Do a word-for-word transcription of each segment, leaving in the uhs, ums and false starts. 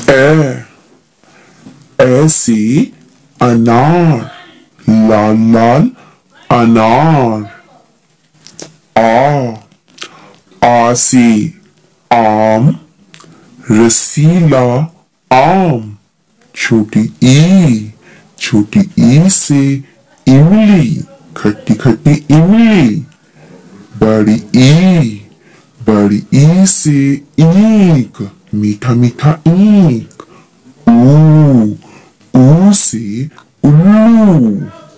ए ए से अनार, लाल लाल अनार। आ आ से आम, रसीला आम। छोटी ई, छोटी ई से इमली, खट्टी खट्टी इमली। बड़ी ई, बड़ी ई से ईख, मीठा मीठा ईख। ऊ ऊ से उल्लू।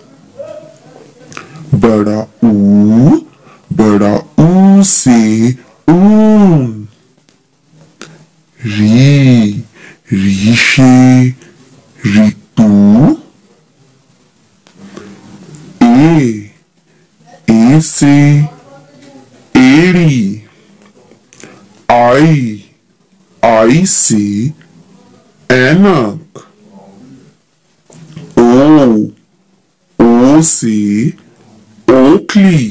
बड़ा ऊ, बड़ा ऊ से ऊन। री री से ऋतु। ए ए से एड़ी। आई आई से ऐनक। ओ ओ से ओखली।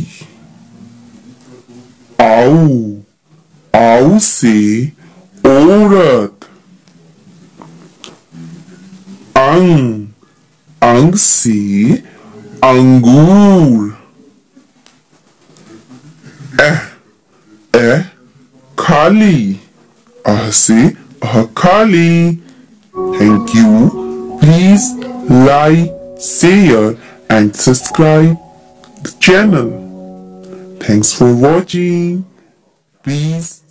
आऊ आऊ से औरत। अंग अंग से अंगूर। एह एह खाली, अह से अहखाली। Thank you. Please like, share and subscribe the channel. Thanks for watching. Please